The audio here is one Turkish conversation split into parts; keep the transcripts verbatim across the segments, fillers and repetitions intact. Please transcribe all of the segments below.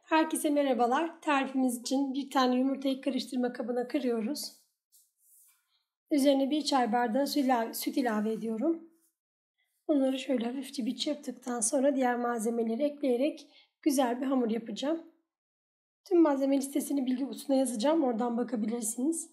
Herkese merhabalar. Tarifimiz için bir tane yumurtayı karıştırma kabına kırıyoruz. Üzerine bir çay bardağı süt ilave ediyorum. Bunları şöyle hafifçe bir çırptıktan sonra diğer malzemeleri ekleyerek güzel bir hamur yapacağım. Tüm malzeme listesini bilgi kutusuna yazacağım. Oradan bakabilirsiniz.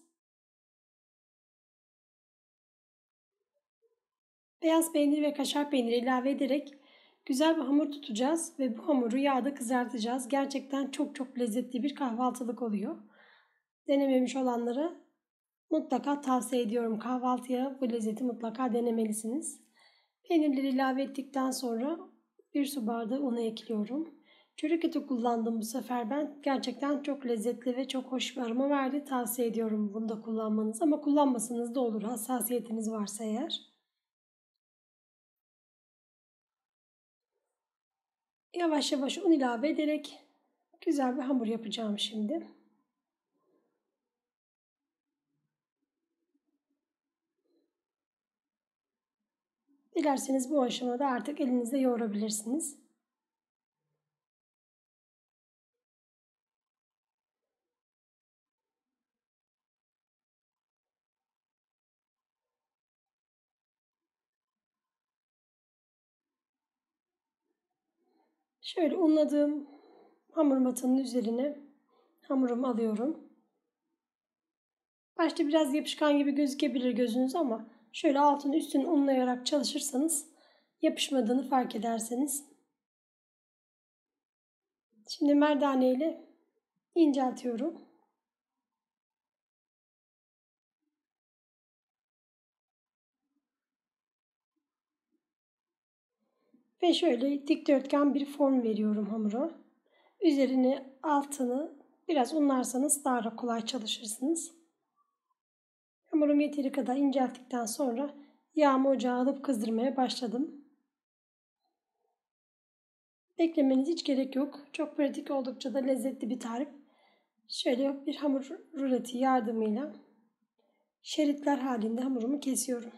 Beyaz peynir ve kaşar peyniri ilave ederek güzel bir hamur tutacağız ve bu hamuru yağda kızartacağız. Gerçekten çok çok lezzetli bir kahvaltılık oluyor. Denememiş olanlara mutlaka tavsiye ediyorum. Kahvaltıya bu lezzeti mutlaka denemelisiniz. Peynirleri ilave ettikten sonra bir su bardağı unu ekliyorum. Çörek otu kullandım bu sefer ben. Gerçekten çok lezzetli ve çok hoş bir aroma verdi. Tavsiye ediyorum bunu da kullanmanızı ama kullanmasanız da olur hassasiyetiniz varsa eğer. Yavaş yavaş un ilave ederek güzel bir hamur yapacağım şimdi. Dilerseniz bu aşamada artık elinizle yoğurabilirsiniz. Şöyle unladığım hamur matanın üzerine hamurumu alıyorum. Başta biraz yapışkan gibi gözükebilir gözünüz ama şöyle altını üstünü unlayarak çalışırsanız yapışmadığını fark ederseniz. Şimdi merdane ile inceltiyorum. Ve şöyle dikdörtgen bir form veriyorum hamura. Üzerini altını biraz unlarsanız daha da kolay çalışırsınız. Hamurumu yeteri kadar incelttikten sonra yağımı ocağa alıp kızdırmaya başladım. Beklemeniz hiç gerek yok. Çok pratik, oldukça da lezzetli bir tarif. Şöyle bir hamur ruleti yardımıyla şeritler halinde hamurumu kesiyorum.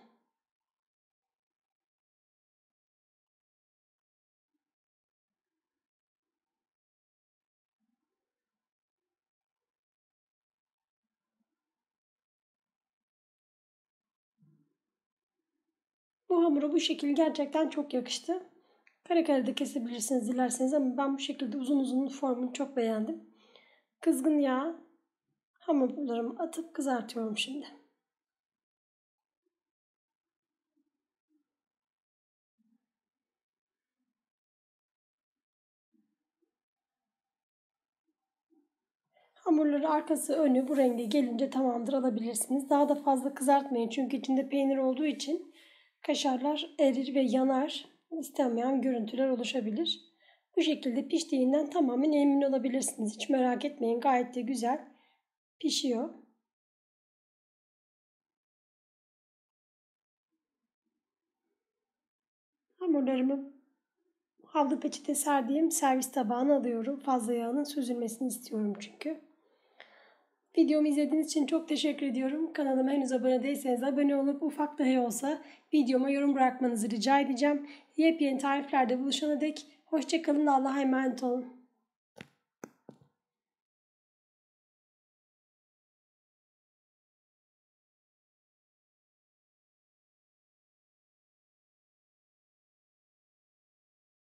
Bu hamuru bu şekil gerçekten çok yakıştı. Kare kare de kesebilirsiniz dilerseniz ama ben bu şekilde uzun uzun formunu çok beğendim. Kızgın yağ hamurlarımı atıp kızartıyorum şimdi. Hamurları arkası önü bu renge gelince tamamdır, alabilirsiniz. Daha da fazla kızartmayın çünkü içinde peynir olduğu için kaşarlar erir ve yanar. İstenmeyen görüntüler oluşabilir. Bu şekilde piştiğinden tamamen emin olabilirsiniz. Hiç merak etmeyin, gayet de güzel pişiyor. Hamurlarımı havlu peçete serdiğim servis tabağına alıyorum. Fazla yağının süzülmesini istiyorum çünkü. Videomu izlediğiniz için çok teşekkür ediyorum. Kanalıma henüz abone değilseniz abone olup ufak dahi olsa videoma yorum bırakmanızı rica edeceğim. Yepyeni tariflerde buluşana dek hoşça kalın, Allah'a emanet olun.